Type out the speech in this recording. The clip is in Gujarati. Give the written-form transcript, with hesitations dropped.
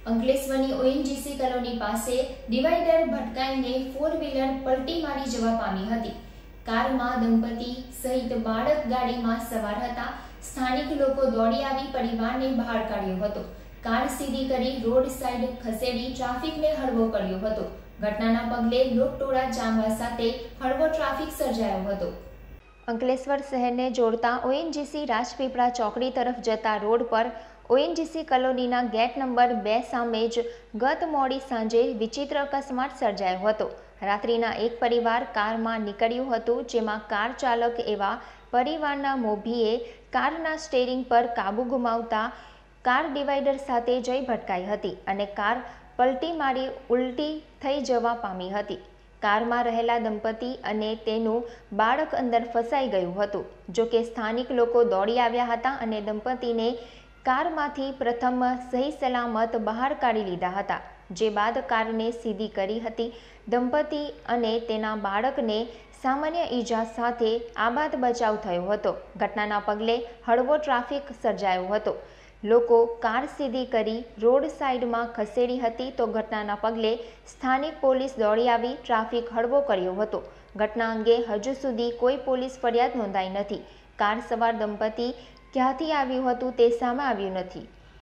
અંકલેશ્વરની ઓએનજીસી કોલોની પાસે ડિવાઈડર ભટકાઈને ફોર વ્હીલર પલટી મારી જવા પામી હતી। કારમાં દંપતી સહિત બાળક ગાડીમાં સવાર હતા। સ્થાનિક લોકો દોડી આવી પરિવારને બહાર કાઢ્યો હતો। કાર સીધી કરી રોડ સાઈડ ખસેડી ટ્રાફિકને હળવો કર્યો હતો। ઘટનાના પગલે લોકટોળા જામવા સાથે હળવો ટ્રાફિક સર્જાયો હતો। અંકલેશ્વર શહેરને જોડતા ઓએનજીસી રાજપીપળા ચોકડી તરફ જતા રોડ પર ઓએનજીસી કોલોનીના ગેટ નંબર 2 સામે જ ગત મોડી સાંજે વિચિત્ર અકસ્માત સર્જાયો હતો। રાત્રિના એક પરિવાર કારમાં નીકળ્યું હતું, જેમાં કાર ચાલક એવા પરિવારના મોભીએ કારના સ્ટીયરિંગ પર કાબુ ગુમાવતા કાર ડિવાઈડર સાથે જઈ ભટકાઈ હતી અને કાર પલટી મારી ઉલટી થઈ જવા પામી હતી। કારમાં રહેલા દંપતી અને તેનું બાળક અંદર ફસાઈ ગયું હતું। જો કે સ્થાનિક લોકો દોડી આવ્યા હતા અને દંપતીને કારમાંથી પ્રથમ સહી સલામત બહાર કાઢી લીધા હતા, જે બાદ કારને સીધી કરી હતી। દંપતી અને તેના બાળકને સામાન્ય ઈજા સાથે આબાદ બચાવ થયો હતો। ઘટનાના પગલે હળવો ટ્રાફિક સર્જાયો હતો। લોકો કાર સીધી કરી રોડ સાઈડમાં ખસેડી હતી, તો ઘટનાના પગલે સ્થાનિક પોલીસ દોડી આવી ટ્રાફિક હળવો કર્યો હતો। ઘટના અંગે હજુ સુધી કોઈ પોલીસ ફરિયાદ નોંધાઈ નથી। કાર સવાર દંપતી ક્યાંથી આવ્યું હતું તે સામે આવ્યું નથી।